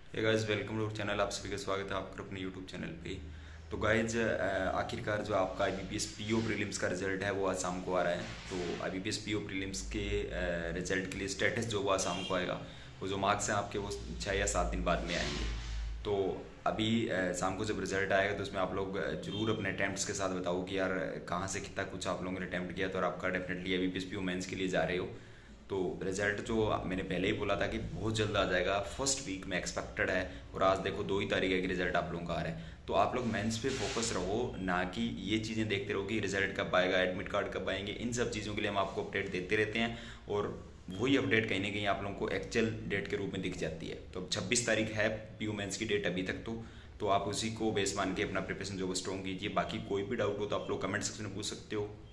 Hey guys, welcome to channel. आप सभी का स्वागत है आपका अपने यूट्यूब चैनल पे। तो गाइज, आखिरकार जो आपका IBPS PO प्रीलिम्स का रिजल्ट है वो आज शाम को आ रहा है। तो IBPS PO प्रीलिम्स के रिजल्ट के लिए स्टेटस जो वो आज शाम को आएगा। वो जो मार्क्स हैं आपके वो 6 या 7 दिन बाद में आएंगे। तो अभी शाम को जब रिजल्ट आएगा तो उसमें आप लोग जरूर अपने अटैम्प्ट्स के साथ बताओ कि यार कहाँ से कितना कुछ आप लोगों ने अटैम्प्ट किया। तो और आपका डेफिनेटली IBPS PO मेंस के लिए जा रहे हो। तो रिजल्ट जो मैंने पहले ही बोला था कि बहुत जल्द आ जाएगा, फर्स्ट वीक में एक्सपेक्टेड है। और आज देखो 2 ही तारीख है कि रिजल्ट आप लोगों का आ रहा है। तो आप लोग मेंस पे फोकस रहो, ना कि ये चीज़ें देखते रहो कि रिजल्ट कब आएगा, एडमिट कार्ड कब आएंगे। इन सब चीज़ों के लिए हम आपको अपडेट देते रहते हैं और वही अपडेट कहीं ना कहीं आप लोगों को एक्चुअल डेट के रूप में दिख जाती है। तो अब 26 तारीख है PO मेंस की डेट अभी तक। तो आप उसी को बेस मान के अपना प्रिपरेशन जो वो स्ट्रॉन्ग कीजिए। बाकी कोई भी डाउट हो तो आप लोग कमेंट सेक्शन में पूछ सकते हो।